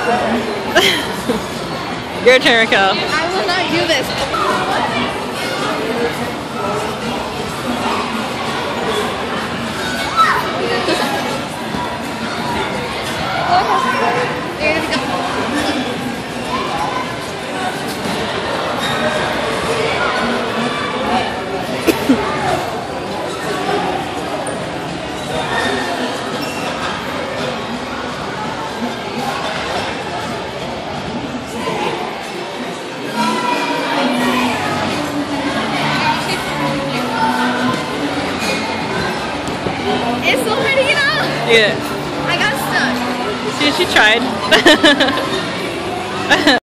Your turn, Raquel. I will not do this. There we go. It's already out. Yeah. I got stuck. See, she tried.